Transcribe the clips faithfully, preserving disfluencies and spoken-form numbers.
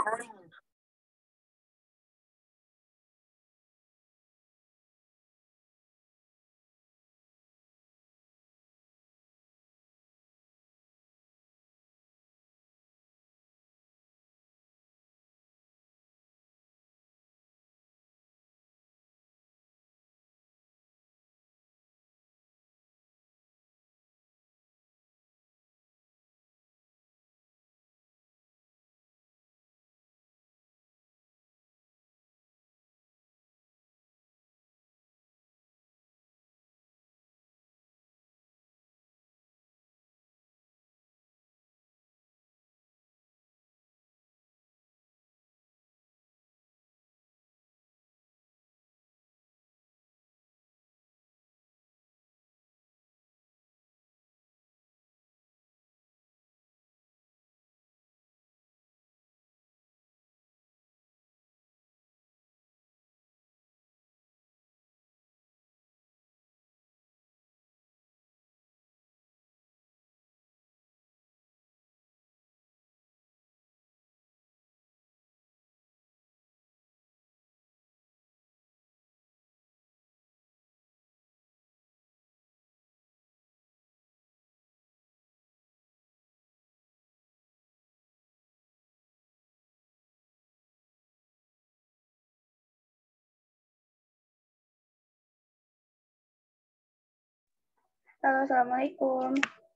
Halo, Assalamualaikum.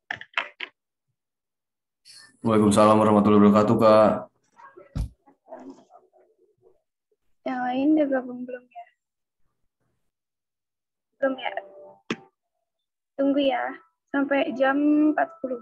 Waalaikumsalam warahmatullahi wabarakatuh, Kak. Yang lain udah gabung belum ya? Belum ya? Tunggu ya, sampai jam empat puluh.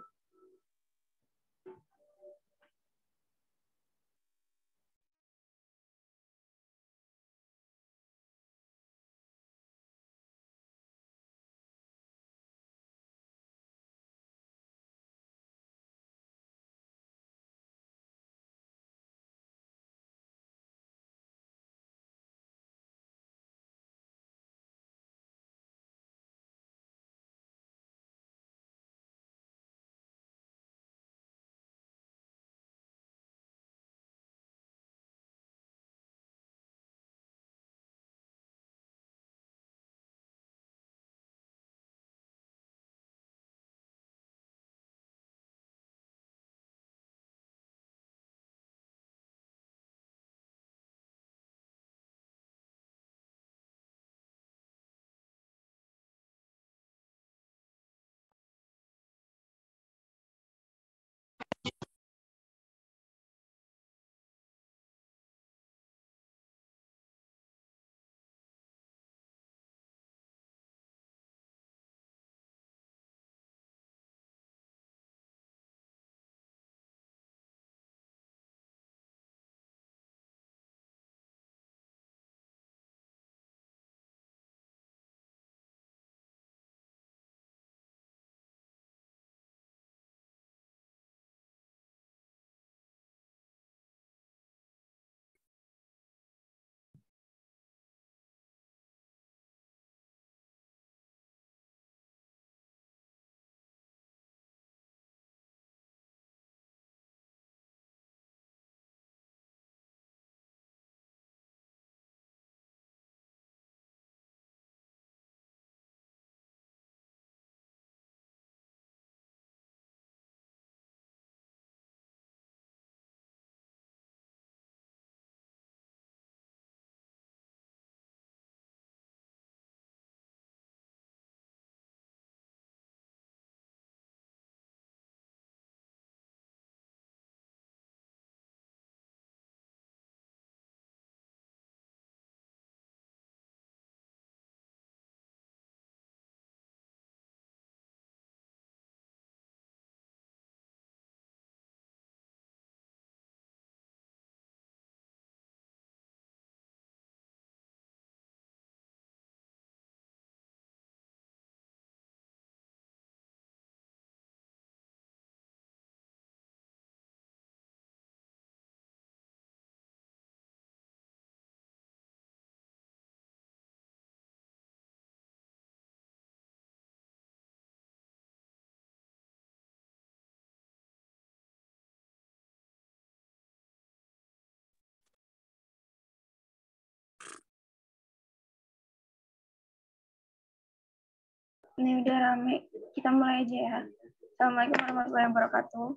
Ini udah rame. Kita mulai aja ya. Assalamualaikum warahmatullahi wabarakatuh.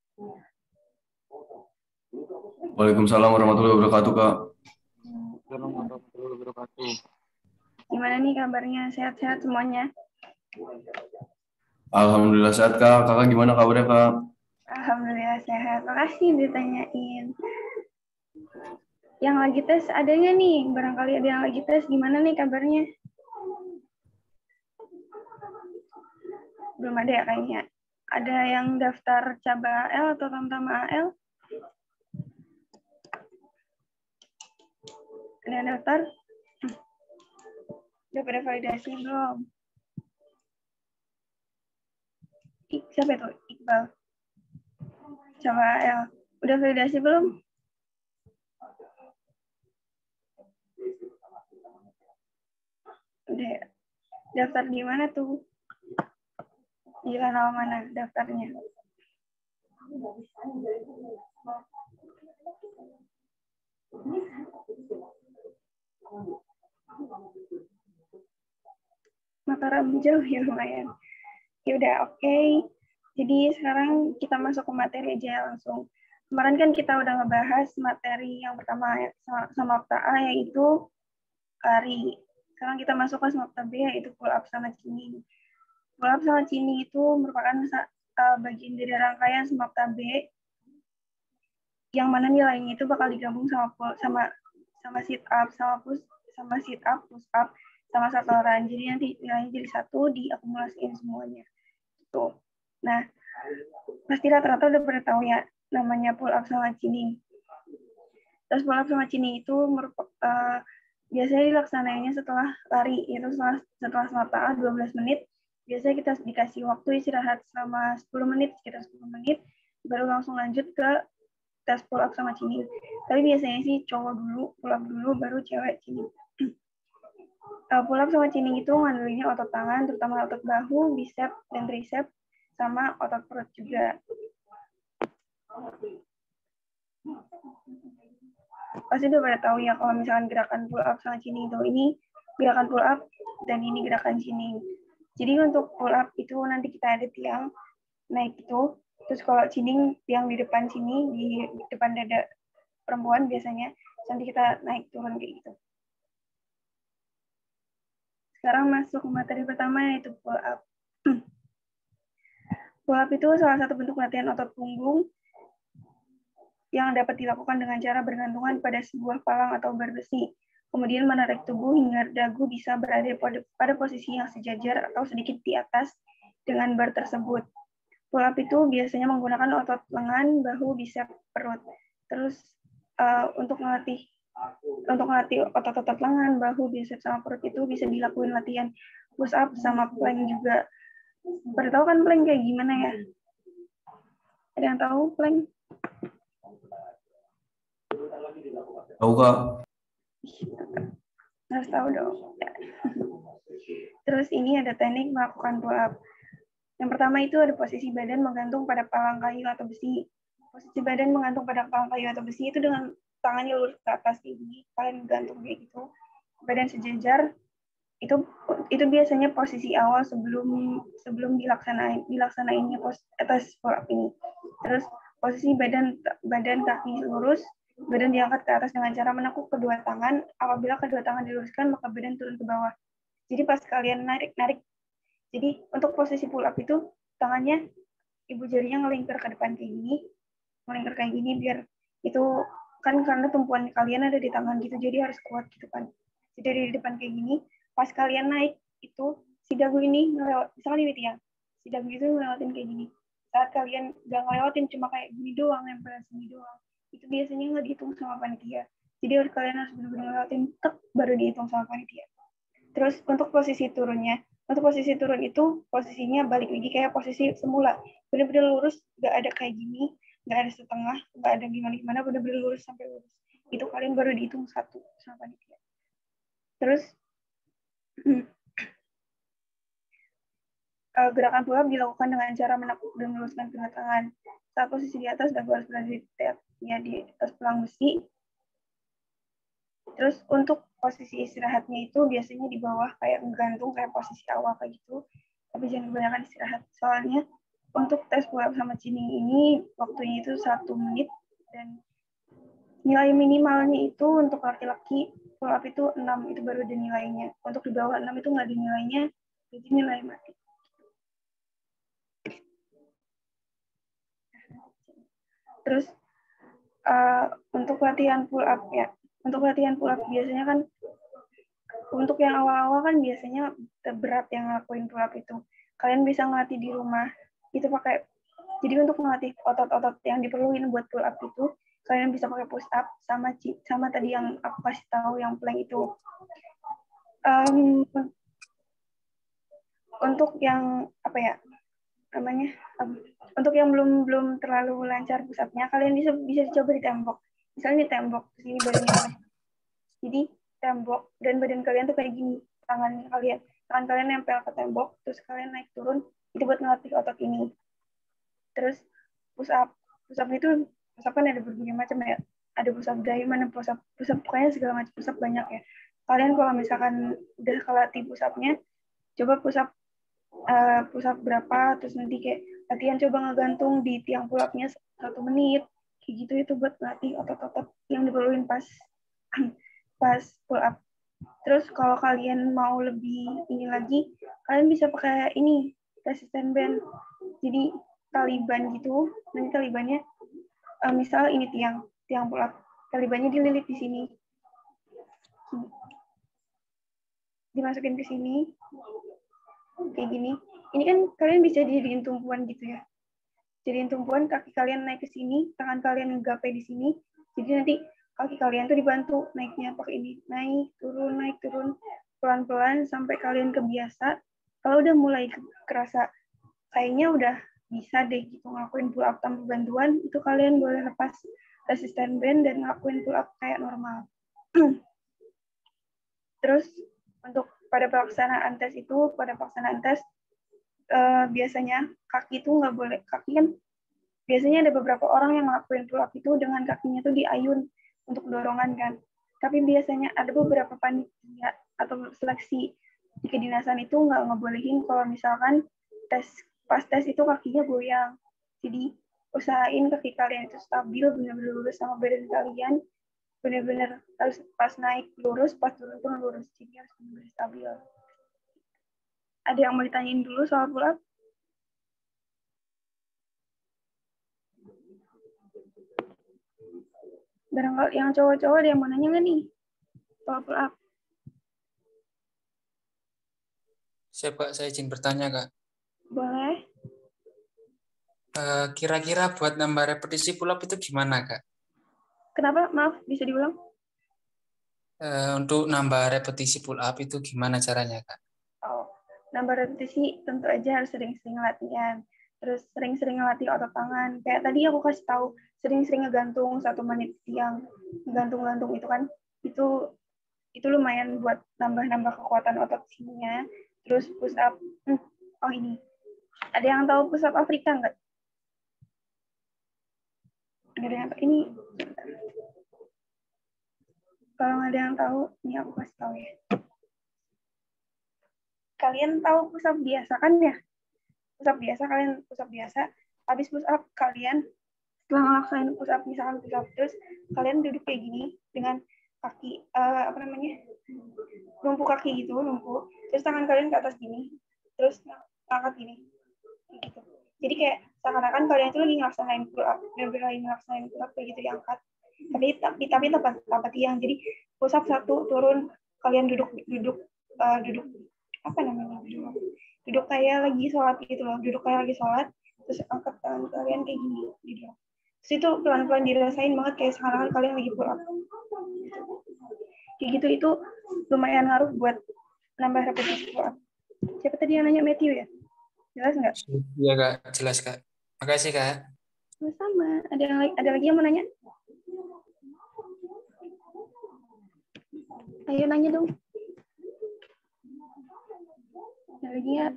Waalaikumsalam warahmatullahi wabarakatuh, Kak. Assalamualaikum warahmatullahi wabarakatuh. Gimana nih kabarnya? Sehat-sehat semuanya? Alhamdulillah sehat, Kak. Kakak gimana kabarnya, Kak? Alhamdulillah sehat. Makasih ditanyain. Yang lagi tes ada nggak nih? Barangkali ada yang lagi tes. Gimana nih kabarnya? Belum ada ya kayaknya. Ada yang daftar Caba A L atau Tamtama A L? Ada yang daftar? Hmm. Udah pada validasi belum? Ik, siapa itu? Iqbal. Caba A L. Udah validasi belum? Udah. Daftar di mana tuh? Di kanal mana daftarnya? Mataram jauh ya lumayan. Ya udah, oke. Okay. Jadi sekarang kita masuk ke materi aja langsung. Kemarin kan kita udah ngebahas materi yang pertama sama Samapta A yaitu lari. Sekarang kita masuk ke Samapta B yaitu pull up sama chinning. Pull up sama chinning itu merupakan uh, bagian dari rangkaian Samapta B yang mana nilainya itu bakal digabung sama pull, sama sama sit up, sama push, sama sit up, push up, sama satoran. Jadi nanti nilainya jadi satu, diakumulasiin semuanya. Tuh. Nah, pasti rata-rata udah pernah tahu ya namanya pull up sama chinning. Terus pull up sama chinning itu merupakan uh, biasanya dilaksanainnya setelah lari, yaitu setelah setelah Samapta dua belas menit. Biasanya kita dikasih waktu istirahat selama sepuluh menit, sekitar sepuluh menit, baru langsung lanjut ke tes pull up sama chinning. Tapi biasanya sih cowok dulu, pull up dulu, baru cewek chinning. Uh, pull up sama chinning itu ngandelinnya otot tangan, terutama otot bahu, bicep, dan tricep, sama otot perut juga. Pasti udah pada tahu ya kalau misalkan gerakan pull up sama chinning itu, ini gerakan pull up dan ini gerakan chinning. Jadi untuk pull up itu nanti kita ada tiang naik itu, terus kalau chinning tiang di depan sini, di depan dada perempuan biasanya, nanti kita naik turun kayak gitu. Sekarang masuk ke materi pertama yaitu pull up. Pull up itu salah satu bentuk latihan otot punggung yang dapat dilakukan dengan cara bergantungan pada sebuah palang atau bar besi, kemudian menarik tubuh hingga dagu bisa berada pada posisi yang sejajar atau sedikit di atas dengan bar tersebut. Pull up itu biasanya menggunakan otot lengan, bahu, bicep, perut. Terus uh, untuk melatih untuk melatih otot-otot lengan, bahu, bicep, sama perut itu bisa dilakuin latihan push up sama plank juga. Pada tahu kan plank kayak gimana ya? Ada yang tahu plank? Tahu, Kak. Harus tahu dong. Ya. Terus ini ada teknik melakukan pull up. Yang pertama itu ada posisi badan menggantung pada palang kayu atau besi. Posisi badan menggantung pada palang kayu atau besi itu dengan tangannya lurus ke atas kayak gini. Kalian gantung kayak gitu. Badan sejajar. Itu itu biasanya posisi awal sebelum sebelum dilaksanain dilaksanainnya pos atas pull up ini. Terus posisi badan badan kaki lurus, badan diangkat ke atas dengan cara menekuk kedua tangan. Apabila kedua tangan diluruskan, maka badan turun ke bawah. Jadi pas kalian narik narik, jadi untuk posisi pull up itu tangannya ibu jarinya ngelingkar ke depan kayak gini, ngelingkar kayak gini biar itu kan karena tumpuan kalian ada di tangan gitu, jadi harus kuat gitu kan. Jadi dari depan kayak gini. Pas kalian naik itu si dagu ini ngelewat, misalnya ini tiang, si dagu itu ngelewatin kayak gini. Saat kalian nggak ngelewatin cuma kayak gini doang, nempel sini doang, itu biasanya nggak dihitung sama panitia. Jadi harus kalian harus benar-benar ngelewatin tek baru dihitung sama panitia. Terus untuk posisi turunnya, untuk posisi turun itu posisinya balik lagi kayak posisi semula, benar-benar lurus, nggak ada kayak gini, nggak ada setengah, nggak ada gimana-gimana, benar-benar lurus sampai lurus. Itu kalian baru dihitung satu sama panitia. Terus gerakan pull up dilakukan dengan cara menekuk dan meluruskan kedua tangan. Saat posisi di atas, dagu harus berada di, ya, di atas pelang besi. Terus untuk posisi istirahatnya itu biasanya di bawah kayak menggantung kayak posisi awal kayak gitu. tapi jangan kebanyakan istirahat. Soalnya untuk tes pull up sama chinning ini waktunya itu satu menit dan nilai minimalnya itu untuk laki-laki pull up itu enam, itu baru ada nilainya. Untuk di bawah enam itu nggak ada nilainya, jadi nilai mati. Terus uh, untuk latihan pull up ya, untuk latihan pull up biasanya kan untuk yang awal-awal kan biasanya berat yang ngelakuin pull up itu. Kalian bisa ngelatih di rumah itu pakai, jadi untuk melatih otot-otot yang diperluin buat pull up itu kalian bisa pakai push up sama sama tadi yang aku kasih tahu yang plank itu. Um, untuk yang apa ya namanya, um, untuk yang belum belum terlalu lancar push up-nya, kalian bisa bisa dicoba di tembok. Misalnya di tembok, sini badannya kalian. Jadi tembok dan badan kalian tuh kayak gini, tangan kalian tangan kalian nempel ke tembok, terus kalian naik turun, itu buat ngelatih otot ini. Terus push up, push up itu push up kan ada berbagai macam ya, ada push up diamond, push up push up pokoknya segala macam push up banyak ya. Kalian kalau misalkan udah kelatih push up-nya, coba push up uh, push up berapa, terus nanti kayak latihan coba ngegantung di tiang pull up-nya satu menit, kayak gitu. Itu buat latih otot-otot yang diperluin pas pas pull up. Terus kalau kalian mau lebih ini lagi, kalian bisa pakai ini resistance band. Jadi taliban gitu, nanti talibannya uh, misal ini tiang tiang pull up, talibannya dililit di sini, dimasukin ke sini kayak gini. Ini kan kalian bisa jadiin tumpuan gitu ya, jadiin tumpuan, kaki kalian naik ke sini, tangan kalian ngegapai di sini, jadi nanti kaki kalian tuh dibantu naiknya pakai ini, naik turun naik turun pelan-pelan sampai kalian kebiasa. Kalau udah mulai kerasa kayaknya udah bisa deh gitu ngelakuin pull up tanpa bantuan, itu kalian boleh lepas resistance band dan ngelakuin pull up kayak normal. Terus untuk pada pelaksanaan tes itu, pada pelaksanaan tes eh, biasanya kaki itu nggak boleh, kaki kan biasanya ada beberapa orang yang ngelakuin pull up itu dengan kakinya tuh diayun untuk dorongan kan. Tapi biasanya ada beberapa panitia atau seleksi di kedinasan itu nggak ngebolehin kalau misalkan tes pas tes itu kakinya goyang. Jadi usahain kaki kalian itu stabil, benar-benar lurus sama badan kalian, benar-benar harus pas naik lurus, pas turun pun lurus. Jadi harus benar-benar stabil. Ada yang mau ditanyain dulu soal pull up? Barangkali yang cowok-cowok ada yang mau nanya nggak nih soal pull up? Saya Kak, saya izin bertanya Kak. Boleh. Uh, kira-kira buat nambah repetisi pull up itu gimana Kak? Kenapa? Maaf, bisa diulang? Uh, untuk nambah repetisi pull up itu gimana caranya Kak? Oh, nambah repetisi tentu aja harus sering-sering latihan. Terus sering-sering ngelatih otot tangan. Kayak tadi aku kasih tahu, sering-sering ngegantung satu menit yang gantung-gantung itu kan, itu itu lumayan buat nambah-nambah kekuatan otot sininya. Terus push up. Hmm, oh ini, ada yang tahu push up Afrika nggak? Ada yang tahu? Ini, kalau nggak ada yang tahu, ini aku kasih tahu ya. Kalian tahu push up biasa kan ya? Push up biasa, kalian push up biasa. Habis push up, kalian setelah ngelaksanain push up, misalkan push up, terus kalian duduk kayak gini dengan kaki, uh, apa namanya, lumpuh kaki gitu, lumpuh. Terus tangan kalian ke atas gini, terus ngangkat gini, gitu. Jadi kayak seakan-akan kalian itu lagi ngelaksanain pull up, bener-bener lagi ngelaksanain pull up kayak gitu, diangkat. Tapi tapi tapi tanpa tanpa tiang. Jadi push up satu, turun, kalian duduk duduk uh, duduk apa namanya duduk duduk kayak lagi sholat gitu loh, duduk kayak lagi sholat, terus angkat tangan kalian kayak gini, gitu. Terus itu pelan-pelan dirasain banget kayak sekarang kalian lagi pull up. Kayak gitu, itu lumayan ngaruh buat nambah repetisi pull up. Siapa tadi yang nanya? Matthew ya? Jelas nggak? Iya Kak, jelas Kak. Makasih Kak. Sama. Ada yang ada lagi yang mau nanya? Ayo nanya dong. Ada lagi ya?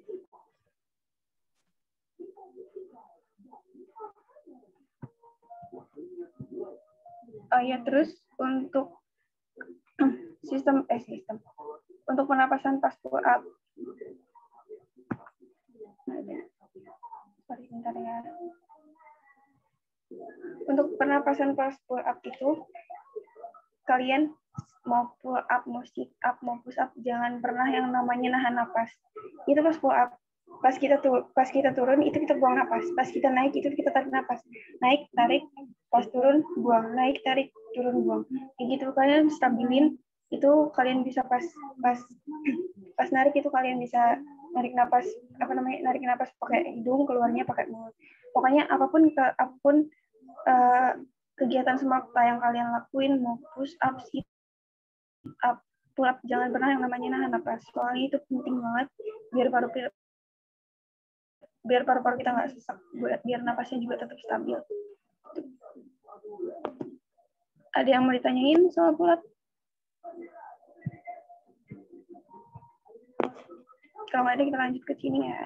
Oh ya, terus untuk sistem eh sistem untuk pernapasan pas pull up, ada. Sorry, bentar ya. Untuk pernapasan pas pull up itu, kalian mau pull up, mau sit up, mau push up, jangan pernah yang namanya nahan napas. Itu pas pull up. Pas kita tuh, pas kita turun itu kita buang napas. Pas kita naik itu kita tarik napas. Naik, tarik, pas turun, buang. Naik, tarik, turun, buang. Kayak gitu kalian stabilin. Itu kalian bisa pas pas pas narik itu kalian bisa narik napas apa namanya narik napas pakai hidung, keluarnya pakai mulut. Pokoknya apapun ke apapun uh, kegiatan semakta yang kalian lakuin, mau push up, sit up, pull up, jangan pernah yang namanya nahan napas. Soalnya itu penting banget biar paru biar paru-paru kita nggak sesak, buat biar napasnya juga tetap stabil. Ada yang mau ditanyain soal pull up? Kalau nggak ada kita lanjut ke cini ya.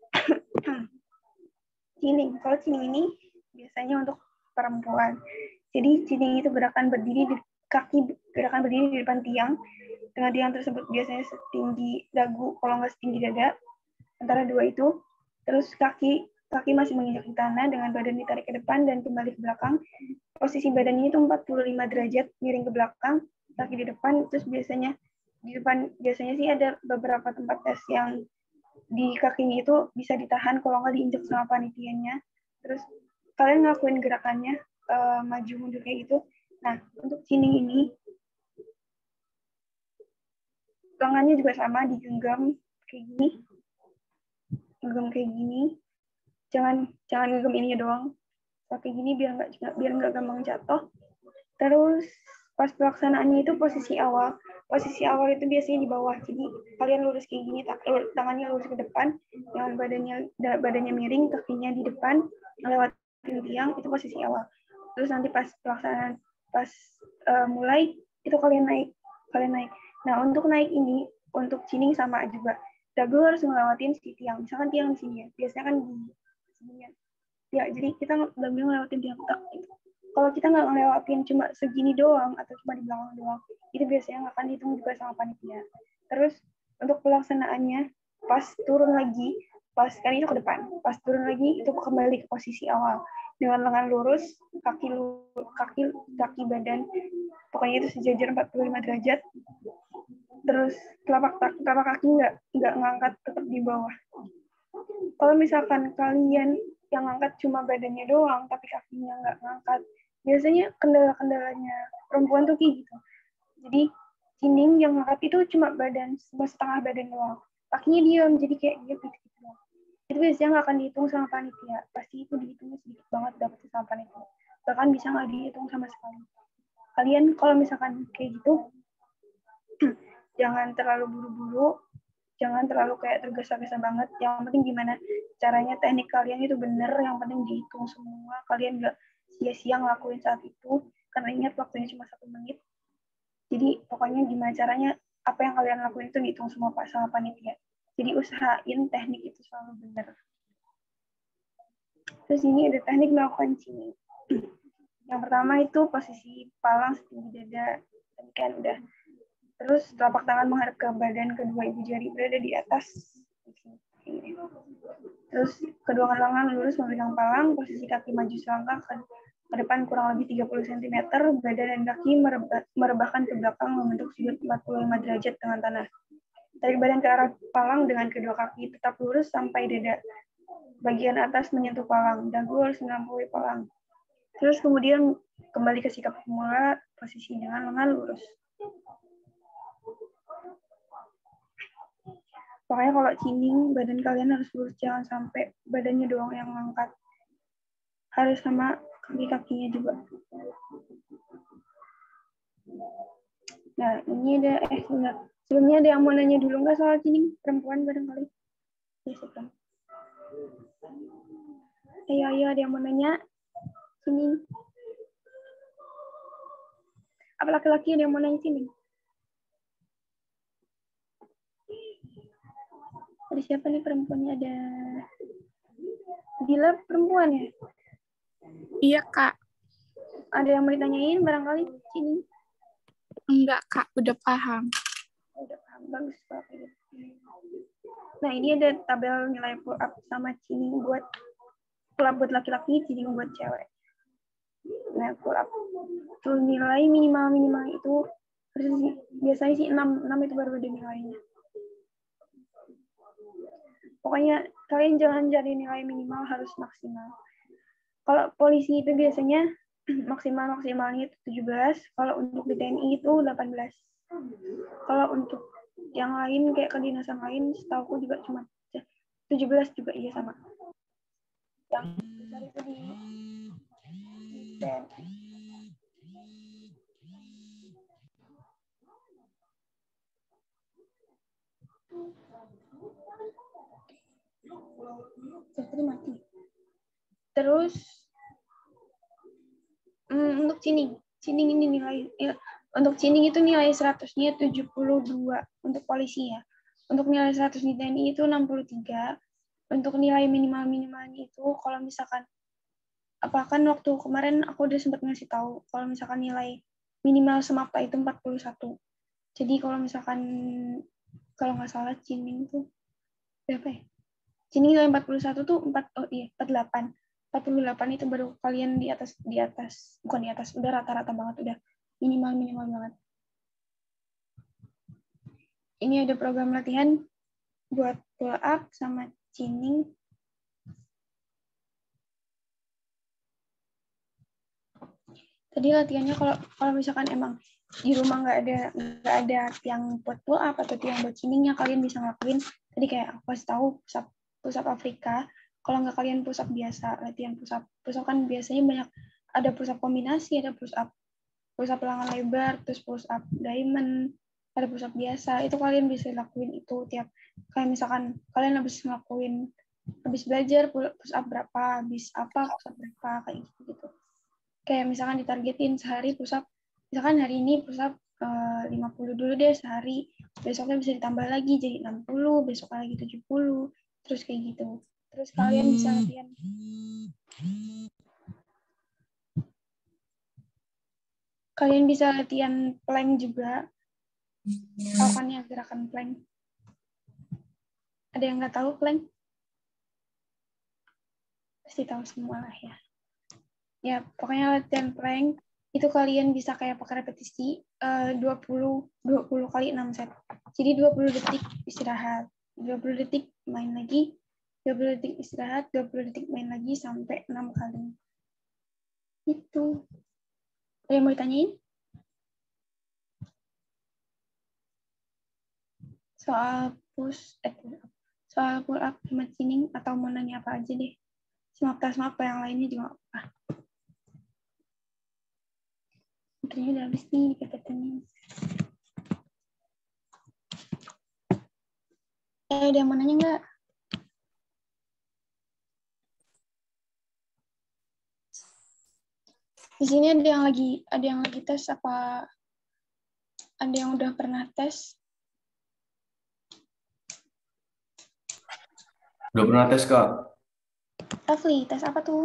Cining, kalau cining ini biasanya untuk perempuan. Jadi cining itu gerakan berdiri di kaki, gerakan berdiri di depan tiang. Dengan tiang tersebut biasanya setinggi dagu, kalau nggak setinggi dada, antara dua itu. Terus kaki kaki masih menginjak di tanah dengan badan ditarik ke depan dan kembali ke belakang. Posisi badannya itu empat puluh lima derajat miring ke belakang, kaki di depan. Terus biasanya di depan biasanya sih ada beberapa tempat tes yang di kakinya itu bisa ditahan kalau nggak diinjak sama panitianya. Terus kalian ngelakuin gerakannya uh, maju mundur kayak gitu. Nah, untuk cining ini lengannya juga sama, digenggam kayak gini. Genggam kayak gini. Jangan jangan genggam ininya doang. Kayak gini biar nggak biar nggak gampang jatuh. Terus pas pelaksanaannya itu posisi awal. Posisi awal itu biasanya di bawah. Jadi kalian lurus kayak gini, tangannya lurus ke depan, dengan badannya badannya miring, kakinya di depan, ngelewatin tiang, itu posisi awal. Terus nanti pas pelaksanaan pas uh, mulai itu kalian naik, kalian naik. Nah, untuk naik ini untuk cining sama juga. Dagu harus ngelewatin si tiang. Misalkan tiang di sini ya. Biasanya kan di sini ya. Ya, jadi kita dagu ngelewatin tiang tak gitu. Kalau kita nggak ngelewatin cuma segini doang atau cuma di belakang doang, itu biasanya nggak akan dihitung juga sama panitia. Terus untuk pelaksanaannya, pas turun lagi, pas kan itu ke depan, pas turun lagi itu kembali ke posisi awal dengan lengan lurus, kaki kaki kaki badan, pokoknya itu sejajar empat puluh lima derajat. Terus telapak telapak kaki nggak nggak ngangkat, tetap di bawah. Kalau misalkan kalian yang ngangkat cuma badannya doang, tapi kakinya nggak ngangkat, biasanya kendala-kendalanya perempuan tuh kayak gitu. Jadi cining yang ngangkat itu cuma badan, setengah badan doang. Kakinya diam, jadi kayak dia gitu-gitu doang. Itu biasanya nggak akan dihitung sama panitia. Pasti itu dihitungnya sedikit banget dapetnya sama panitia. Bahkan bisa nggak dihitung sama sekali. Kalian kalau misalkan kayak gitu, jangan terlalu buru-buru, jangan terlalu kayak tergesa-gesa banget. Yang penting gimana caranya teknik kalian itu bener, yang penting dihitung semua. Kalian nggak sia-sia ngelakuin saat itu, karena ingat waktunya cuma satu menit. Jadi pokoknya gimana caranya, apa yang kalian lakuin itu dihitung semua Pak sama panitia. Jadi usahain teknik itu selalu bener. Terus ini ada teknik melakukan cining. Yang pertama itu posisi palang setinggi dada, tadi kan udah. Terus telapak tangan menghadap ke badan, kedua ibu jari berada di atas. Terus kedua lengan lurus memegang palang, posisi kaki maju selangkah ke, ke depan kurang lebih tiga puluh sentimeter, badan dan kaki merebah, merebahkan ke belakang membentuk sudut empat puluh lima derajat dengan tanah. Tarik badan ke arah palang dengan kedua kaki tetap lurus sampai dada. Bagian atas menyentuh palang, dagu harus melampaui palang. Terus kemudian kembali ke sikap semula, posisi dengan lengan lurus. Pokoknya kalau cining, badan kalian harus lurus, jangan sampai badannya doang yang ngangkat. Harus sama kaki-kakinya juga. Nah, ini ada, eh, enggak. Sebelumnya ada yang mau nanya dulu nggak soal cining? Perempuan barangkali? Ya, sekarang. Ayo, ayo, ada yang mau nanya? Cining. Apa laki-laki ada yang mau nanya cining? Ada siapa nih perempuannya? Ada Dila perempuan ya? Iya, Kak. Ada yang mau ditanyain barangkali cining? Enggak, Kak. Udah paham. Udah paham. bagus kalau kayak gitu. Nah, ini ada tabel nilai pull up sama chinning buat pull up buat laki-laki, chinning buat cewek. Nah, pull up tuh nilai minimal minimal itu biasanya sih enam, enam itu baru ada nilainya. Pokoknya kalian jangan cari nilai minimal, harus maksimal. Kalau polisi itu biasanya maksimal-maksimalnya itu tujuh belas, kalau untuk di T N I itu delapan belas. Kalau untuk yang lain kayak kedinasan lain, setahu aku juga cuma tujuh belas juga, iya sama. Yang besar itu di, di T N I. Jadi mati. Terus hmm, untuk chinning, chinning ini nilai ya, untuk chinning itu nilai seratusnya tujuh puluh dua untuk polisi ya. Untuk nilai seratus di T N I itu enam puluh tiga. Untuk nilai minimal-minimalnya itu kalau misalkan apa kan waktu kemarin aku udah sempat ngasih tahu kalau misalkan nilai minimal semapta itu empat puluh satu. Jadi kalau misalkan kalau nggak salah chinning itu berapa ya? Chinning nilai empat puluh satu tuh empat oh iya empat puluh delapan. empat puluh delapan itu baru kalian di atas di atas bukan di atas, udah rata-rata banget, udah minimal minimal banget. Ini ada program latihan buat pull up sama chinning. Tadi latihannya kalau kalau misalkan emang di rumah nggak ada nggak ada tiang buat pull up atau tiang buat chinningnya, kalian bisa ngelakuin tadi kayak aku kasih tahu push up push up Afrika. Kalau nggak kalian push up biasa, latihan push up push up kan biasanya banyak, ada push up kombinasi, ada push up push up lengan lebar, terus push up diamond, ada push up biasa. Itu kalian bisa lakuin itu tiap kayak misalkan kalian habis ngelakuin habis belajar push up berapa, habis apa push up berapa, kayak gitu gitu. Kayak misalkan ditargetin sehari push up, misalkan hari ini push up uh, lima puluh dulu deh sehari, besoknya bisa ditambah lagi jadi enam puluh, besoknya lagi tujuh puluh, terus kayak gitu. Terus kalian bisa latihan kalian bisa latihan plank juga. Tahu kan ya gerakan plank? Ada yang nggak tahu plank? Pasti tahu semua lah ya. Ya, pokoknya latihan plank itu kalian bisa kayak pakai repetisi uh, dua puluh kali enam set. Jadi dua puluh detik istirahat, dua puluh detik main lagi, dua puluh detik istirahat, dua puluh detik main lagi sampai enam kali. Itu. Ada yang mau ditanyain? Soal push, eh, soal pull up sama chinning atau mau nanya apa aja deh. Semapta-semapta yang lainnya juga apa. Mungkin udah habis nih P P T-nya. Eh, ada yang mau nanya nggak? Di sini ada yang lagi ada yang lagi tes apa? Ada yang udah pernah tes? Udah pernah tes, Kak? Rafli, tes apa tuh?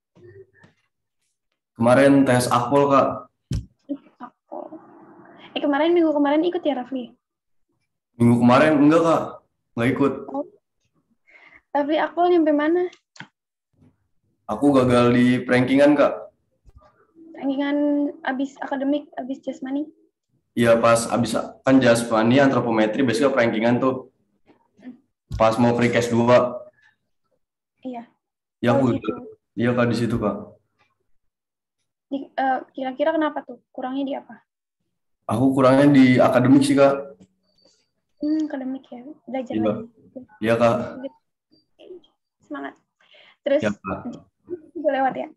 Kemarin tes akpol, Kak. Akpol. Eh, kemarin, minggu kemarin ikut ya, Rafli? Minggu kemarin enggak, Kak. Nggak ikut. Oh. Rafli, akpol nyampe mana? Aku gagal di prankingan, Kak. Prankingan abis akademik, abis jasmani? Iya, pas abis kan jasmani, antropometri, biasanya prankingan tuh. Pas mau pre-case dua. Iya. Ya, oh, aku gitu. Iya, Kak, di situ, Kak. Di, uh, kira-kira kenapa tuh? Kurangnya di apa? Aku kurangnya di akademik sih, Kak. Hmm, akademik ya. Belajar Iya. lagi. Iya, Kak. Semangat. Terus, Ya, Kak. udah lewat ya?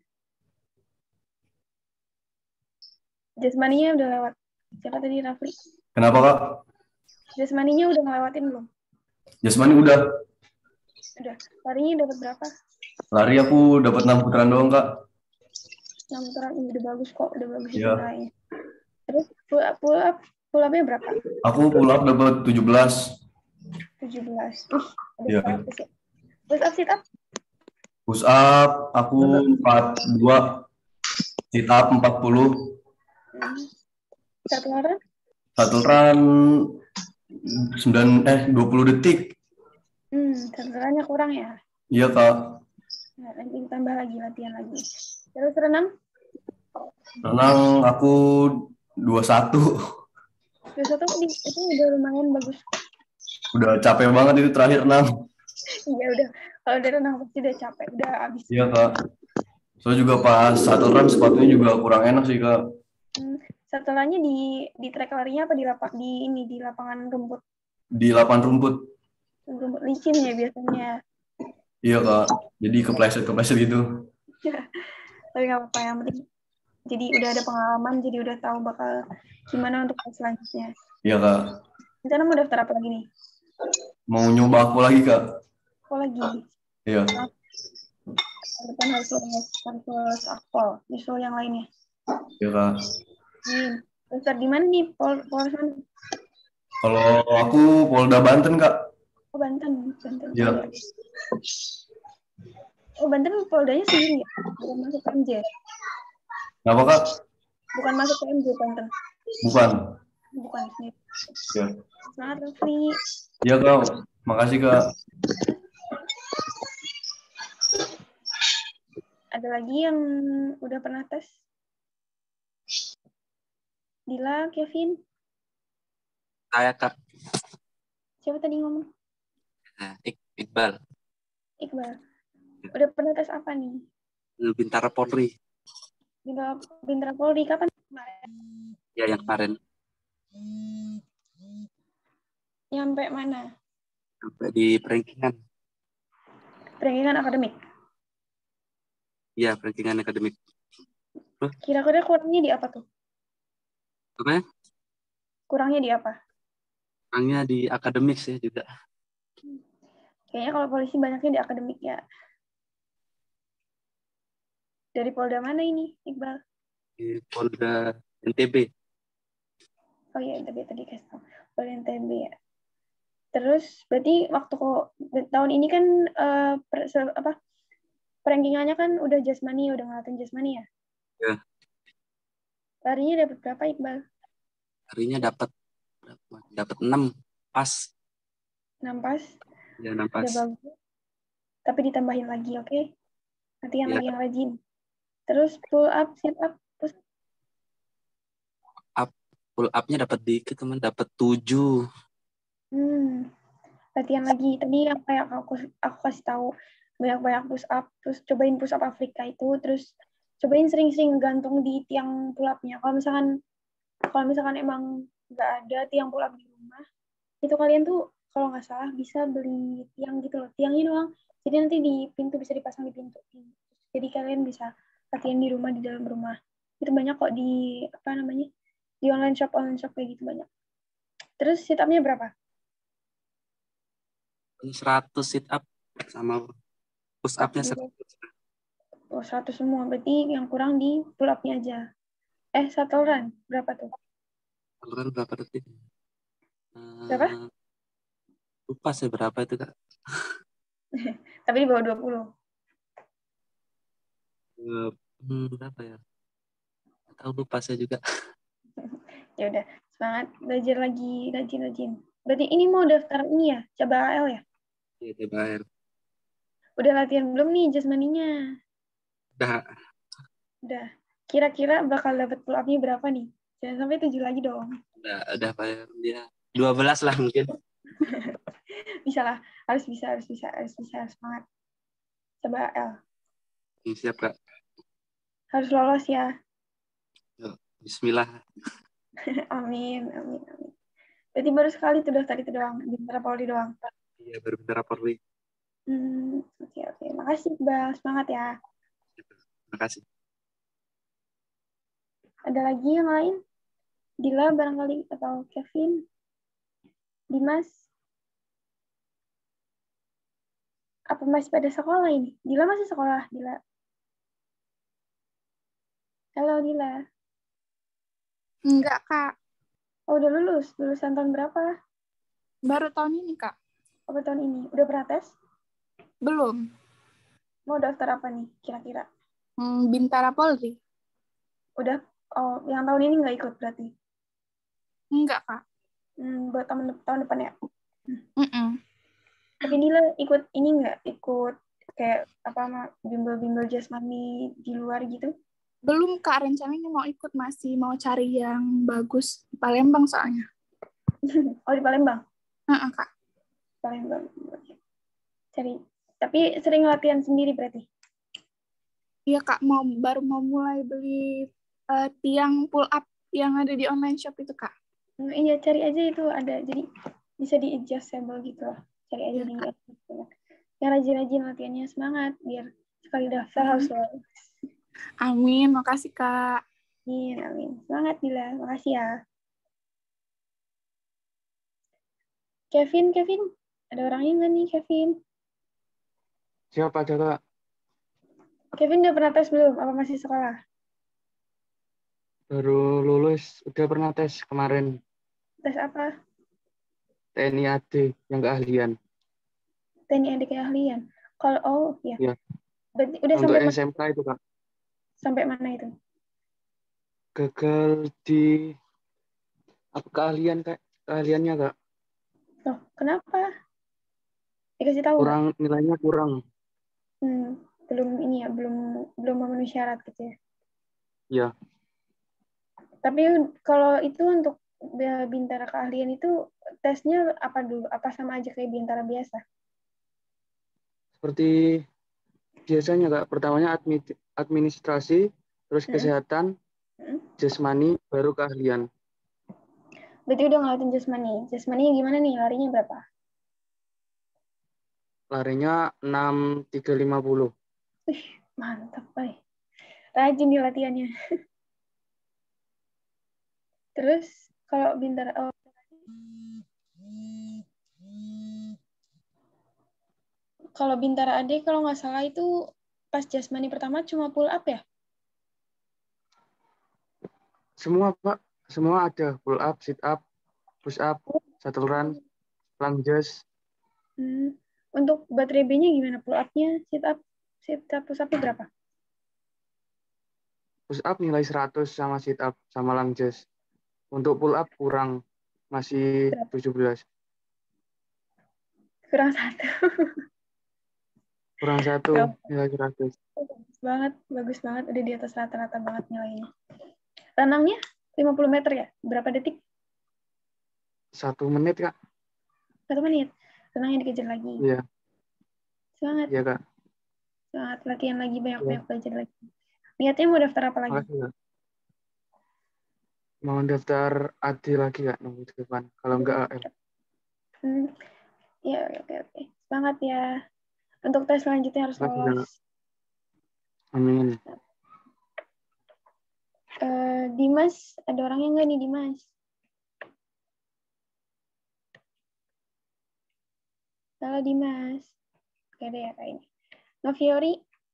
Jasmaninya udah lewat. Siapa tadi, Rafli? Kenapa, Kak? Jasmaninya udah ngelewatin belum? Jasmani udah. Udah. Larinya dapat berapa? Lari aku dapat enam putaran doang, Kak. enam putaran, ini udah bagus kok, udah bagus Iya. nilainya. Terus pull up, pull up, pull up-nya berapa? Aku pull up dapat tujuh belas. tujuh belas. Uh, ada Iya. seratus ya. Push up, sit up? Push up aku empat puluh dua. Sit up empat puluh. Hmm. Satu orang? Satu run sembilan eh dua puluh detik. Hmm, satelannya kurang ya. Iya, Kak. Nah, nanti tambah lagi latihan lagi. Terus renang? Renang aku dua puluh satu. Terus itu, itu udah lumayan bagus. Udah capek banget itu terakhir renang. Iya udah, kalau udah renang pasti udah capek, udah habis. Iya, Kak. Soalnya juga pas shuttle run sepatunya juga kurang enak sih, Kak. Hmm, setelahnya di di trek larinya apa di lapang di ini di lapangan rumput? Di lapangan rumput. Rumput licin ya biasanya. Iya, Kak. Jadi kepleset-kepleset gitu. Tapi nggak apa-apa, yang penting jadi udah ada pengalaman, jadi udah tahu bakal gimana untuk selanjutnya. Iya, Kak. Rencana mau daftar apa lagi nih? Mau nyoba aku lagi, Kak. Apa lagi? Iya. Depan harus harus akpol, nyusul yang lainnya. Iya, Kak. Hmm. Daftar di mana nih? Pol Polres mana? Kalau aku Polda Banten, Kak. Oh, Banten, Banten. Iya. Oh, Banten Poldanya sendiri ya? Bukan masuk P M J? Kenapa, Kak? Bukan masuk P M J Banten? Bukan. Bukan sendiri. Iya. Semangat, Raffi. Iya, Kak. Makasih, Kak. Ada lagi yang udah pernah tes? Dila, Kevin? Saya Kak. Siapa tadi ngomong? Nah, Ik Iqbal. Iqbal. Udah pernah tes apa nih? Bintara Polri. Bintara, Bintara Polri kapan? Ya, yang kemarin. Nyampe mana? Sampai di perankingan. Perankingan akademik? Iya, perankingan akademik. Huh? Kira-kira kurangnya di apa tuh? Apa ya? Kurangnya di apa? Kurangnya di akademik sih juga. Kayaknya kalau polisi banyaknya di akademik ya. Dari Polda mana ini, Iqbal? Di Polda N T B. Oh iya, N T B tadi kasih tahu. Polda N T B ya. Terus berarti waktu kok tahun ini kan uh, per, se, apa perankingannya kan udah jasmani, udah ngelatin jasmani ya? Ya. Larinya dapat berapa, Iqbal? Harinya dapat berapa? Dapat enam pas. enam pas? Ya, enam pas. Udah bagus. Tapi ditambahin lagi, oke? Okay? Latihan Ya. lagi yang rajin. Terus pull up, sit up, push up. Pull up-nya dapat dikit, teman. Dapat tujuh. Hmm. Latihan lagi. Tadi yang kayak aku aku kasih tahu banyak-banyak push up, terus cobain push up Afrika itu, terus cobain sering-sering gantung di tiang pull up-nya. Kalau misalkan kalau misalkan emang nggak ada tiang pull up di rumah, itu kalian tuh kalau nggak salah bisa beli tiang gitu loh, tiangnya doang. Jadi nanti di pintu bisa dipasang di pintu. Jadi kalian bisa latihan di rumah, di dalam rumah. Itu banyak kok di apa namanya di online shop online shop kayak gitu banyak. Terus sit up-nya berapa? seratus sit up sama push up-nya seratus. Oh, seratus semua. Berarti yang kurang di pull up-nya aja. Eh, shuttle run berapa tuh? Shuttle run berapa detik? Berapa? Uh, lupa sih berapa itu, Kak. Tapi di bawah dua puluh. Uh, hmm, berapa ya? Tahu lupa saya juga. Ya udah, semangat belajar lagi, rajin-rajin. Berarti ini mau daftar ini ya, coba A L ya? Iya, coba A L. Udah latihan belum nih jasmaninya? Udah. Udah. Kira-kira bakal dapat pull up-nya berapa nih? Jangan sampai tujuh lagi dong. Udah, udah bayar dia. dua belas lah mungkin. Bisa lah, harus bisa, harus bisa, harus bisa, semangat. Coba A L. Siap, Kak. Harus lolos ya. Bismillah. Amin, amin, amin. Berarti baru sekali tuh daftar itu doang, Bintara Polri doang. Iya, baru Bintara Polri. Hmm, oke, okay, oke. Okay. Makasih, Bang. Semangat ya. Terima kasih. Ada lagi yang lain? Dila barangkali, atau Kevin? Dimas? Apa masih pada sekolah ini? Dila masih sekolah, Dila. Halo, Dila. Enggak, Kak. Oh, udah lulus? Lulusan tahun berapa? Baru tahun ini, Kak. Oh, tahun ini. Udah pernah tes? Belum. Mau daftar apa nih, kira-kira? Hmm, Bintara Polri. Udah? Oh, yang tahun ini nggak ikut berarti? Enggak, Kak. Hmm, buat tahun, tahun depan ya. Mm-mm. Tapi Nila ikut ini nggak? Ikut kayak apa mah bimbel-bimbel jasmani di luar gitu? Belum Kak, rencananya mau ikut, masih mau cari yang bagus di Palembang soalnya. Oh di Palembang. Heeh, Kak. Palembang. Cari. Tapi sering latihan sendiri berarti. Iya Kak, mau baru mau mulai beli eh, tiang pull up yang ada di online shop itu Kak. Hmm, iya cari aja itu ada. Jadi bisa di adjustable gitu lah. Cari aja Iya, di Kak. yang rajin-rajin latihannya, semangat biar sekali daftar harus lolos. Amin, makasih Kak. Amin, amin. Semangat Dila. Makasih ya. Kevin, Kevin. Ada orangnya nggak nih, Kevin? Siapa aja Kak? Kevin udah pernah tes belum? Apa masih sekolah? Baru lulus, udah pernah tes kemarin Tes apa? T N I A D yang keahlian. Teknik ada keahlian. Kalau oh ya. Ya. Berarti udah Untuk sampai mana? S M K itu Kak. Sampai mana itu? Gagal di apa keahlian Kak? Keahliannya Kak. Loh, kenapa? Dikasih tahu nggak? Kurang nilainya kurang. Hmm, belum ini ya, belum belum memenuhi syarat gitu ya. Ya, Tapi kalau itu untuk bintara keahlian itu tesnya apa dulu? Apa sama aja kayak bintara biasa? seperti biasanya Kak. Pertamanya admi- administrasi, terus Hmm? kesehatan, Hmm? jasmani, baru keahlian. Berarti udah ngeliatin jasmani. Jasmani gimana nih? Larinya berapa? Larinya enam tiga lima nol. Wih, mantap, Bay. Rajin di latihannya. Terus kalau bintara oh, kalau bintara ade kalau nggak salah itu pas jasmani pertama cuma pull up ya? Semua Pak, semua ada. Pull up, sit up, push up, shuttle run, lunges. Hmm. Untuk baterai B-nya gimana? Pull up-nya, sit up, sit up, push up-nya berapa? Push up nilai seratus sama sit up sama lunges. Untuk pull up kurang, masih Berapa? tujuh belas. Kurang satu. Kurang satu Kurang. nilai seratus. Bagus banget, bagus banget. Udah di atas rata-rata banget nilainya. Renangnya lima puluh meter ya? Berapa detik? Satu menit Kak. Satu menit. Renangnya dikejar lagi. Iya, Semangat. iya Kak. Semangat. Latihan lagi, banyak-banyak Iya. belajar lagi. Niatnya mau daftar apa lagi? Makasih Kak. Mau daftar A D lagi Kak nunggu di depan. Kalau enggak A L. Hmm. Ya, oke, oke. Semangat ya. Untuk tes selanjutnya harus Makasih lolos. Kak. Amin. Uh, Dimas, ada orangnya nggak nih Dimas? Halo Dimas. Gak ada ya kayak ini. Noviori?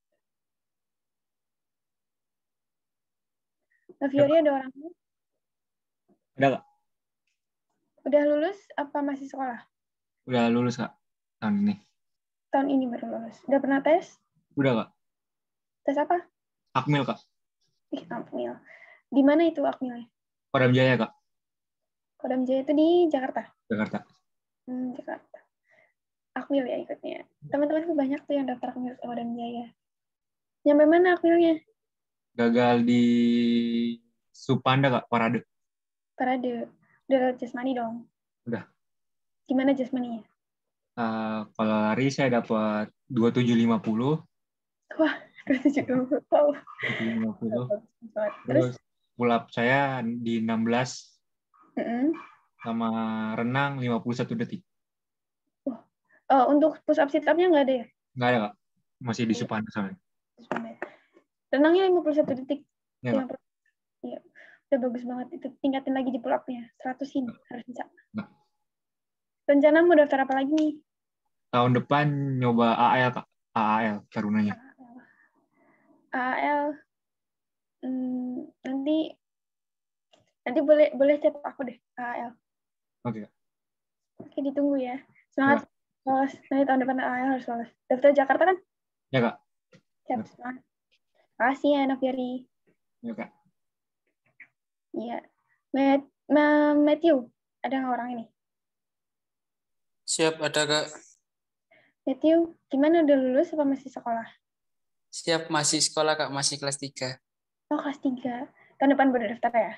Noviori ada orangnya? Ada Kak? Udah lulus apa masih sekolah? Udah lulus Kak tahun ini. Tahun ini baru lulus. Udah pernah tes? Udah Kak. Tes apa? Akmil Kak. Ih, Akmil. Di mana itu Akmilnya? Kodam Jaya Kak. Kodam Jaya itu di Jakarta? Jakarta. Hmm, Jakarta. Akmil ya ikutnya. Teman-temanku banyak tuh yang daftar Akmil ke Kodam Jaya. Nyampe mana Akmilnya? Gagal di Supanda Kak, Parade. Parade. Udah lewat jasmani dong? Udah. Gimana jasmaninya? Uh, kalau lari saya dapat dua puluh tujuh lima puluh. Wah, dua puluh tujuh lima puluh. Wow. dua puluh tujuh lima puluh. Terus? Terus pull up saya di enam belas. Mm-mm. Sama renang lima puluh satu detik. Oh, uh, untuk push up sit up-nya nggak ada ya? Nggak ada Kak. Masih di Supanda soalnya. Renangnya lima puluh satu detik. Ya, Iya. Udah bagus banget. Itu tingkatin lagi di pull up-nya. seratus-in harus bisa. Nggak. Rencana mau daftar apa lagi nih? Tahun depan nyoba A A L Kak. A A L tarunanya. A A L. Hmm, nanti nanti boleh boleh chat aku deh A A L. Oke. Oke, ditunggu ya. Semangat. Lolos. Nanti tahun depan A A L harus lolos. Daftar Jakarta kan? Ya Kak. Siap, semangat. Makasih ya, Noviari. Ya Kak. Iya. Matt, Matthew. Ada nggak orang ini? Siap, ada Kak. Matthew, gimana udah lulus apa masih sekolah? Siap, masih sekolah Kak, masih kelas tiga. Oh, kelas tiga. Tahun depan baru daftar ya?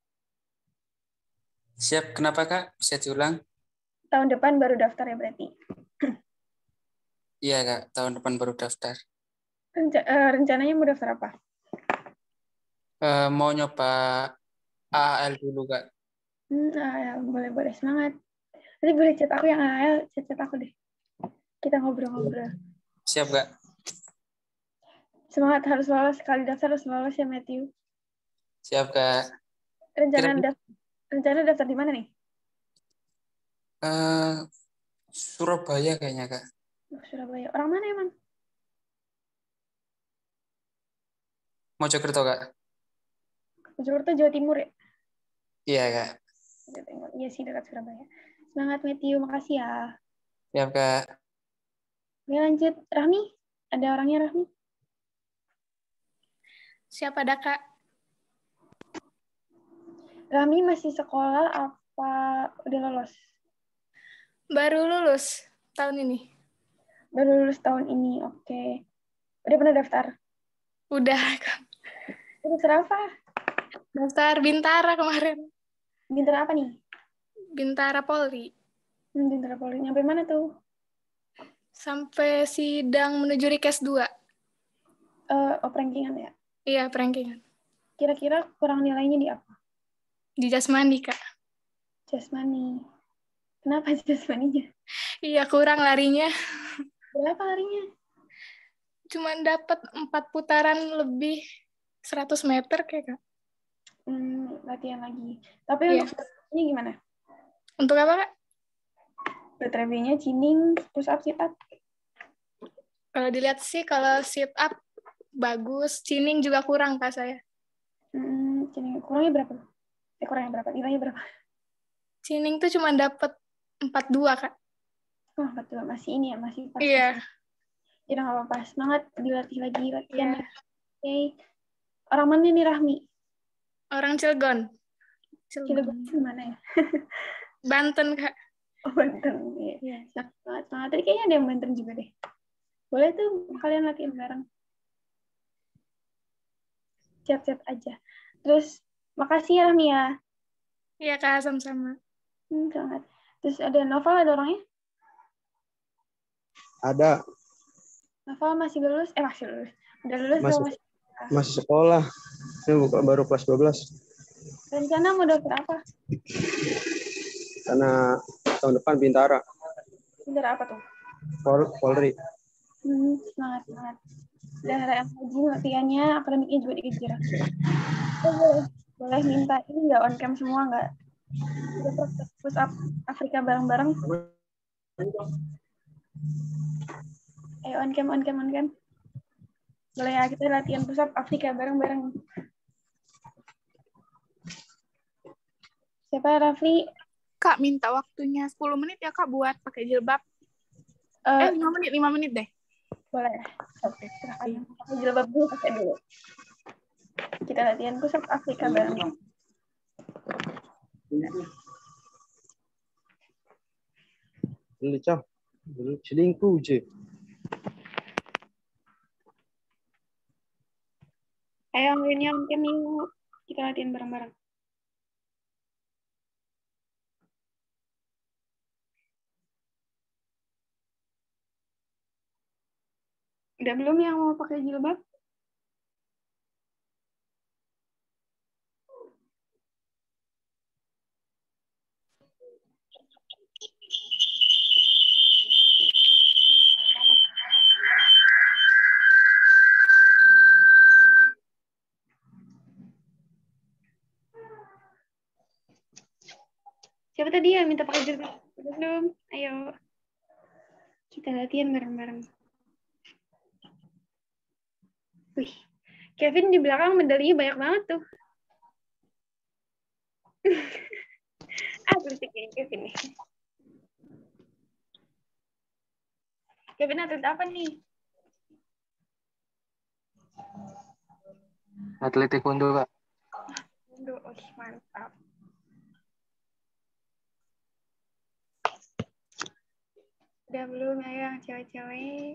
Siap, kenapa Kak? Bisa diulang? Tahun depan baru daftar ya berarti? Iya Kak, tahun depan baru daftar. Renca- eh, rencananya mau daftar apa? Eh, mau nyoba A L dulu Kak. Hmm, ah, ya, boleh-boleh, semangat. Nanti boleh chat aku yang A L, chat-chat aku deh. Kita ngobrol-ngobrol. Siap Kak. Semangat, harus lolos. Sekali daftar harus lolos ya, Matthew. Siap Kak. Rencana Kira-kira daftar, rencana daftar di mana nih? eh, Surabaya kayaknya Kak. Oh, Surabaya. Orang mana emang? Mojokerto Kak. Mojokerto, Jawa Timur ya? Iya Kak. Jawa Timur. Iya sih, dekat Surabaya. Semangat, Matthew. Makasih ya. Siap Kak. Oke, lanjut. Rahmi? Ada orangnya, Rahmi? Siapa ada Kak? Rahmi masih sekolah apa udah lolos? Baru lulus tahun ini. Baru lulus tahun ini, oke. Udah pernah daftar? Udah Kak. Daftar apa? Daftar Bintara kemarin. Bintara apa nih? Bintara Polri. Hmm, Bintara Polri. Nyampe mana tuh? Sampai sidang menuju Rikes dua. Eh, oh, rankingan ya? Iya, perankingan. Kira-kira kurang nilainya di apa? Di Jasmani Kak. Jasmani. Kenapa jasmaninya? Iya, kurang larinya. Berapa harinya? Cuman dapat empat putaran lebih seratus meter kayak Kak. Hmm, latihan lagi. Tapi Iya. untuk ini gimana? Untuk apa Kak? Berat reviewnya Cining, push up, sit up. Kalau dilihat sih kalau sit up bagus, Cining juga kurang Kak saya. Hmm, Cining kurangnya berapa? Eh, kurangnya berapa? Nilainya berapa? Cining tuh cuma dapat empat puluh dua Kak. Oh, betul. Masih ini ya, masih pas. Iya. Ya udah nggak apa-apa. Semangat, dilatih lagi, latihan. Iya. Oke. Orang mana nih, Rahmi? Orang Cilegon. Cilegon di mana ya? Banten Kak. Oh, Banten. Iya. Iya. Semangat, semangat. Tadi kayaknya ada yang Banten juga deh. Boleh tuh kalian latihan bareng. Chat-chat aja. Terus, makasih ya, Rahmi ya. Iya Kak, sama-sama. Hmm, semangat. Terus ada Novel, ada orangnya? Ada, Novel masih lulus? Eh, masih lulus. Udah lulus Masih. belum? Masih. masih sekolah. Ini buka, baru kelas dua belas. Rencana mau daftar apa? Karena tahun depan Bintara, Bintara apa tuh? Pol, Polri. Hmm, semangat, semangat. Dan ada yang rajin latihannya, akademiknya juga dikejar. Oh, boleh, boleh minta ini nggak on cam semua nggak? Kita praktek push up Afrika bareng-bareng. Ayo on cam, on cam, on cam. Boleh ya, kita latihan push up Afrika bareng-bareng. Siapa, Rafli? Kak, minta waktunya sepuluh menit ya Kak buat pakai jilbab. Eh, Eh, lima menit, lima menit deh. boleh. Oke, silahkan. Pakai jilbab dulu, pakai dulu. Kita latihan push up Afrika bareng. Licah, selingkuh je. Ayo, ini on cam yuk. Kita latihan bareng-bareng. Udah belum yang mau pakai jilbab? Siapa tadi yang minta pakai jilbab? Udah belum? Ayo. Kita latihan bareng-bareng. Wih, Kevin di belakang medalinya banyak banget tuh. Ah, berisiknya Kevin nih. Kevin atlet apa nih? Atlet taekwondo, Kak. Aduh, oh, mantap. Udah belum ya yang cewek-cewek?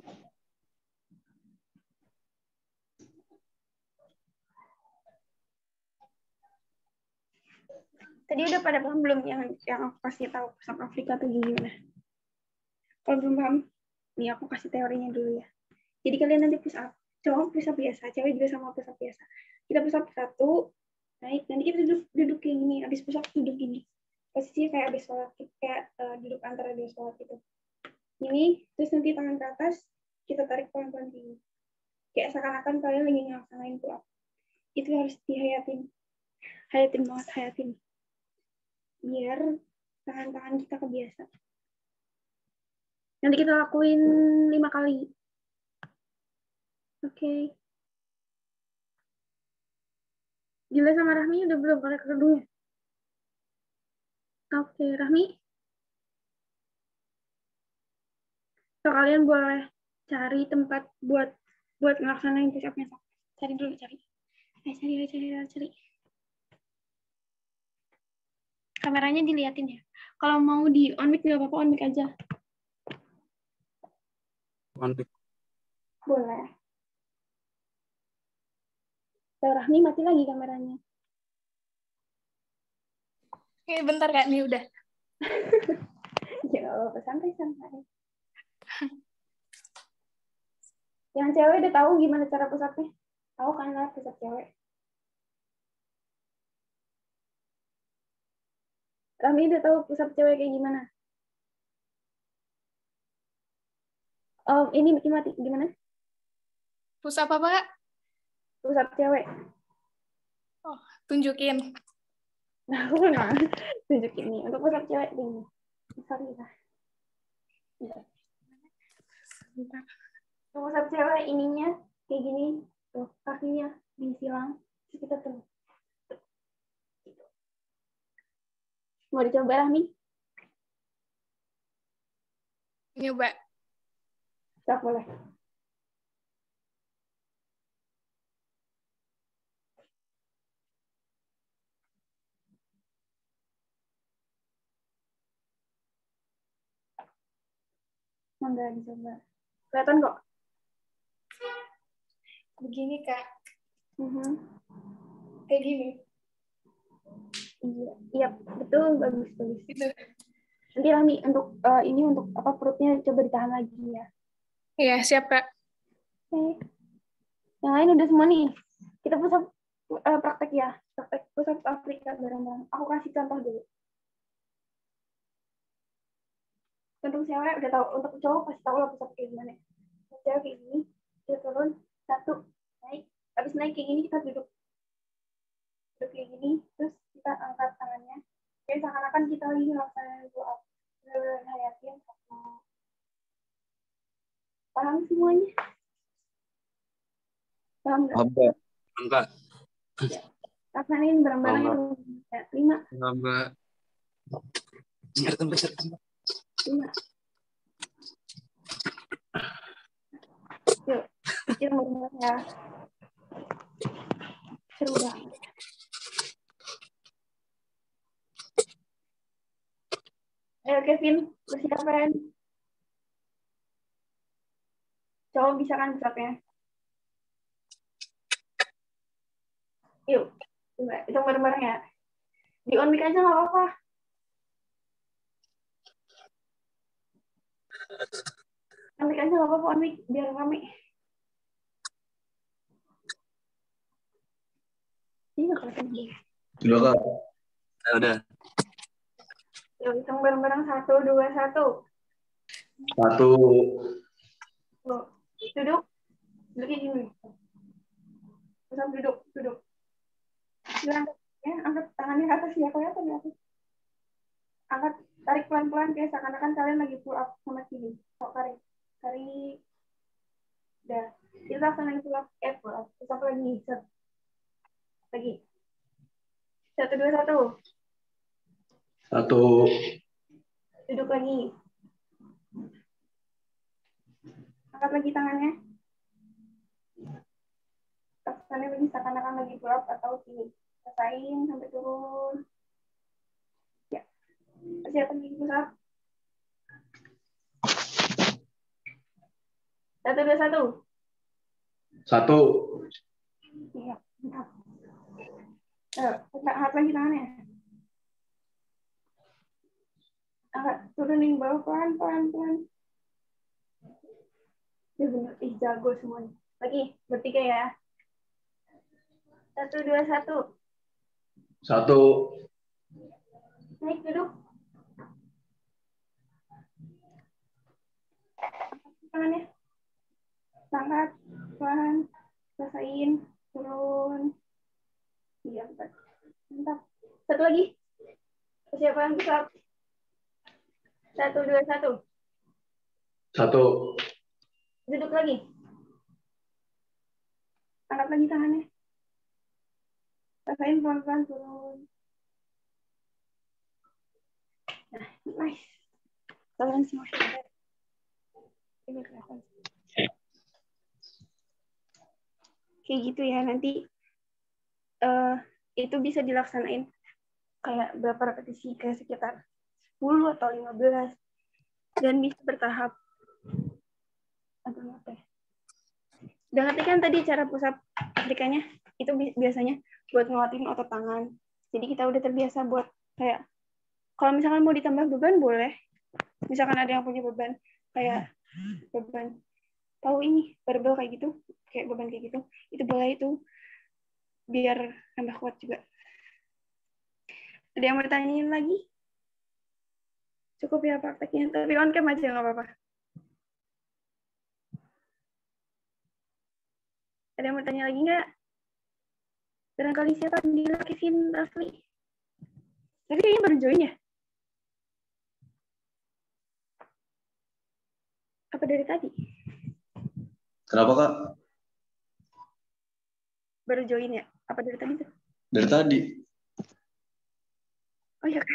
Tadi udah pada paham belum yang yang aku kasih tahu pusat Afrika tuh gimana? Kalau belum paham, nih aku kasih teorinya dulu ya. Jadi kalian nanti push up, cowok push up biasa, cewek juga sama push up biasa. Kita push up satu, naik, nanti kita duduk duduk kayak gini, abis push up duduk gini. Posisinya kayak abis sholat, kayak uh, duduk antara dua sholat gitu. Ini, terus nanti tangan ke atas, kita tarik pelan-pelan gini. Kayak seakan-akan kalian lagi ngelaksanain pull up. Itu harus dihayatin. Hayatin banget, hayatin. Biar tangan-tangan kita kebiasa. Nanti kita lakuin lima kali. Oke. Okay. Jula sama Rahmi udah belum pakai kerudungnya? Oke, okay. Rahmi. So, kalian boleh cari tempat buat buat ngelaksanain push up-nya. Cari dulu, cari. Eh, cari, cari, cari, cari. Kameranya diliatin ya. Kalau mau di on mic nggak apa-apa, on mic aja. On mic. Boleh. So, Rahmi mati lagi kameranya. Oke, bentar Kak, nih udah. Ya nggak apa-apa, santai-santai. Yang cewek udah tahu gimana cara push up-nya? Tahu kan lah push up cewek? Kami udah tahu push up cewek kayak gimana? Oh, ini mati gimana? Push up apa, Kak? Push up cewek. Oh, tunjukin. Nah, aku pernah tunjukin nih. Untuk push up cewek ini. Sorry lah. Untuk push up cewek ininya kayak gini. Tuh, kakinya disilang. Terus kita tuh. Mau dicoba lah nih? Nyoba. Tak boleh. Enggak dicoba. Kelihatan kok. Begini, Kak. Uh-huh. Kayak gini. Iya, iya betul, bagus bagus. Gitu. Nanti Rami untuk uh, ini untuk apa perutnya coba ditahan lagi ya. Iya, siap Kak. Oke. Yang lain udah semua nih. Kita push up uh, praktek ya, praktek push up Afrika bareng-bareng. Aku kasih contoh dulu. Untuk cewek udah tahu, untuk cowok pasti tahu lah push up kayak gimana. Untuk cewek kayak gini, kita turun satu, naik. Habis naik kayak gini kita duduk. Duduk kayak gini, terus kita angkat tangannya. Jadi seakan-akan kita lagi ngelaksanain pull up. Hayatin satu. Paham semuanya? Paham nggak? Enggak. Enggak. Ya. Laksanain bareng-bareng itu. Ya, lima. Enggak. Bentar, bentar, bentar. Lima. Yuk, kecil bareng-bareng ya. Seru banget. Ayo Kevin, persiapan. Cowok bisa kan pusatnya? Yuk, coba hitung bareng-bareng ya. Di on mic aja nggak apa-apa. On mic aja nggak apa-apa, on mic biar rame. Ini nggak kelihatan dia. Sudah kak. Ya, udah. Yuk, hitung bareng-bareng satu, dua, satu. Satu. Loh, duduk. Duduknya gini. Terus duduk, duduk. Yuk, angkat, ya, angkat tangannya ke atas ya, kelihatan ya. Angkat, tarik pelan-pelan kayak seakan-akan kalian lagi pull up sama sini. Kok tarik, tarik. Udah. Kita laksanain pull up, eh pull up. Terus apa lagi? Set. Lagi. Satu, dua, satu. Satu. Duduk lagi. Angkat lagi tangannya. Tangannya lagi seakan-akan lagi pull up atau sini. Rasain sampai turun. Ya. Persiapan lagi pull up. Satu, dua, satu. Satu. Iya, mantap. Eh, angkat lagi tangannya. Angkat, turunin bawah pelan, pelan, pelan. Ya bener, ih jago semuanya. Lagi, bertiga ya. Satu, dua, satu. Satu. Naik duduk. Tangannya. Angkat, pelan, rasain, turun. Iya, empat. Mantap. Satu lagi. Persiapan pusat. Satu, dua, satu. Satu. Duduk lagi. Angkat lagi tangannya. Rasain pelan-pelan turun. Nah, nice. Kalian semua hebat. Ini kelihatan. Kayak gitu ya, nanti uh, itu bisa dilaksanain kayak berapa repetisi, kayak sekitar sepuluh atau lima belas. Dan bisa bertahap. Aduh, apa ya? Udah ngerti kan tadi cara pusat aplikanya? Itu biasanya buat nguatin otot tangan. Jadi kita udah terbiasa buat kayak, kalau misalkan mau ditambah beban boleh. Misalkan ada yang punya beban, kayak beban, tahu ini, barbel kayak gitu, kayak beban kayak gitu, itu boleh itu, biar tambah kuat juga. Ada yang mau ditanyain lagi? Cukup ya prakteknya, tapi on cam aja nggak apa-apa. Ada yang mau tanya lagi nggak? Barangkali siapa? Dila, Kevin, Rafli. Tapi kayaknya baru join ya? Apa dari tadi? Kenapa, Kak? Baru join ya? Apa dari tadi tuh? Dari tadi. Oh iya.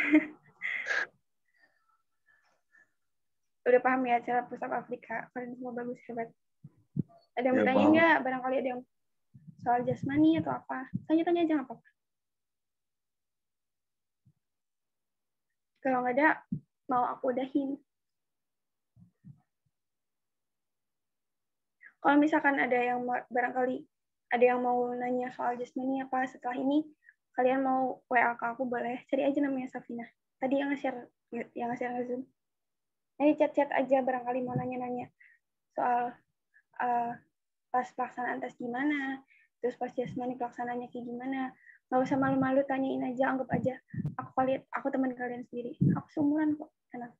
Udah paham ya cara pusat Afrika? Kalian semua bagus, hebat. Ada yang Ya, bertanya paham. nggak? Barangkali ada yang soal jasmani atau apa? Tanya-tanya aja nggak apa-apa. Kalau nggak ada, mau aku udahin. Kalau misalkan ada yang barangkali ada yang mau nanya soal jasmani apa setelah ini, kalian mau W A ke aku boleh. Cari aja namanya Safina. Tadi yang nge-share yang nge-share nge-zoom. Ini chat-chat aja barangkali mau nanya-nanya soal uh, pas pelaksanaan tes gimana, terus pas jasmani pelaksananya kayak gimana. Nggak usah malu-malu, tanyain aja, anggap aja aku kalian, aku teman kalian sendiri. Aku seumuran kok, tenang.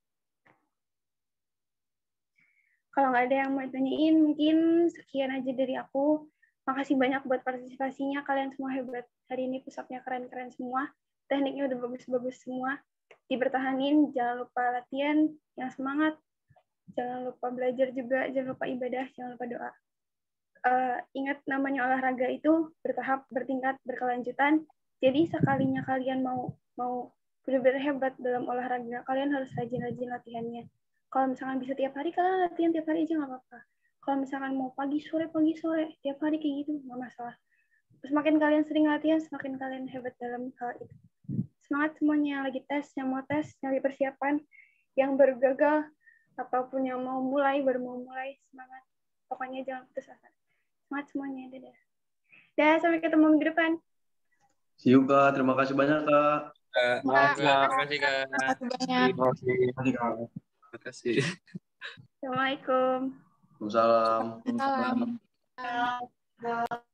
Kalau nggak ada yang mau ditanyain, mungkin sekian aja dari aku. Makasih banyak buat partisipasinya. Kalian semua hebat. Hari ini pusatnya keren-keren semua. Tekniknya udah bagus-bagus semua. Dipertahanin, jangan lupa latihan, yang semangat. Jangan lupa belajar juga, jangan lupa ibadah, jangan lupa doa. Uh, ingat namanya olahraga itu bertahap, bertingkat, berkelanjutan. Jadi sekalinya kalian mau mau benar-benar hebat dalam olahraga, kalian harus rajin-rajin latihannya. Kalau misalkan bisa tiap hari, kalian latihan tiap hari aja nggak apa-apa. Kalau misalkan mau pagi sore pagi sore tiap hari kayak gitu nggak masalah. Semakin kalian sering latihan, semakin kalian hebat dalam hal itu. Semangat semuanya yang lagi tes, yang mau tes, yang lagi persiapan, yang baru gagal ataupun yang mau mulai baru mau mulai, semangat. Pokoknya jangan putus asa. Semangat semuanya, dadah. Dah, sampai ketemu minggu depan. See you, Kak. Terima kasih banyak, Kak. Terima kasih, Kak. Terima kasih banyak. Terima kasih. Terima kasih. Assalamualaikum. Waalaikumsalam. Salam.